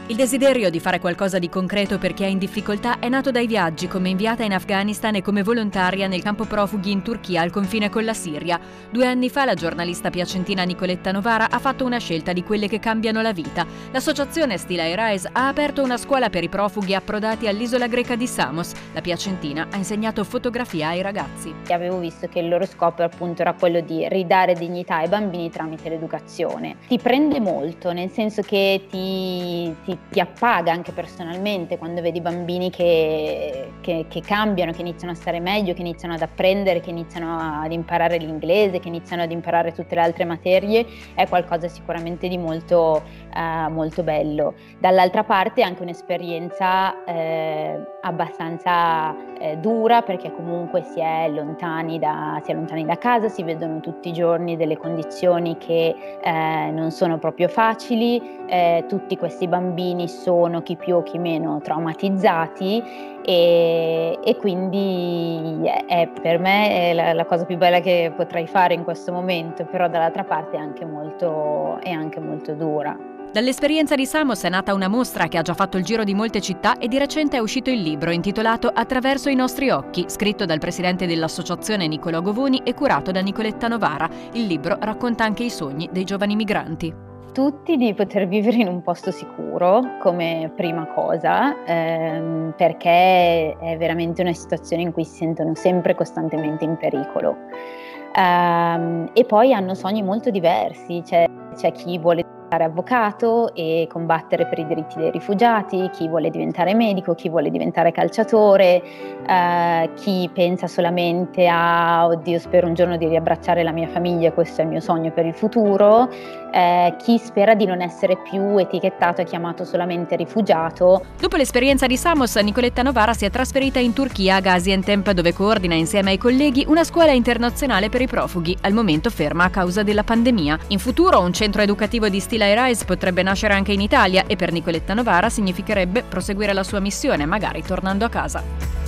Il desiderio di fare qualcosa di concreto per chi è in difficoltà è nato dai viaggi come inviata in Afghanistan e come volontaria nel campo profughi in Turchia al confine con la Siria. 2 anni fa la giornalista piacentina Nicoletta Novara ha fatto una scelta di quelle che cambiano la vita. L'associazione Stila e Rise ha aperto una scuola per i profughi approdati all'isola greca di Samos. La piacentina ha insegnato fotografia ai ragazzi. Avevo visto che il loro scopo appunto era quello di ridare dignità ai bambini tramite l'educazione. Ti prende molto, nel senso che ti appaga anche personalmente quando vedi bambini che cambiano, che iniziano a stare meglio, che iniziano ad apprendere, che iniziano ad imparare l'inglese, che iniziano ad imparare tutte le altre materie. È qualcosa sicuramente di molto bello. Dall'altra parte è anche un'esperienza abbastanza dura, perché comunque si è lontani da casa, si vedono tutti i giorni delle condizioni che non sono proprio facili, tutti questi bambini sono chi più o chi meno traumatizzati e quindi per me è la cosa più bella che potrei fare in questo momento, però dall'altra parte è anche molto dura. Dall'esperienza di Samos è nata una mostra che ha già fatto il giro di molte città e di recente è uscito il libro intitolato Attraverso i nostri occhi, scritto dal presidente dell'associazione Nicolò Govoni e curato da Nicoletta Novara. Il libro racconta anche i sogni dei giovani migranti. Tutti di poter vivere in un posto sicuro come prima cosa, perché è veramente una situazione in cui si sentono sempre costantemente in pericolo. E poi hanno sogni molto diversi, c'è chi vuole diventare avvocato e combattere per i diritti dei rifugiati, chi vuole diventare medico, chi vuole diventare calciatore, chi pensa solamente a oddio, spero un giorno di riabbracciare la mia famiglia, questo è il mio sogno per il futuro, chi spera di non essere più etichettato e chiamato solamente rifugiato. Dopo l'esperienza di Samos, Nicoletta Novara si è trasferita in Turchia a Gaziantep, dove coordina insieme ai colleghi una scuola internazionale per i profughi, al momento ferma a causa della pandemia. In futuro un centro educativo di Stila e Rise potrebbe nascere anche in Italia e per Nicoletta Novara significherebbe proseguire la sua missione, magari tornando a casa.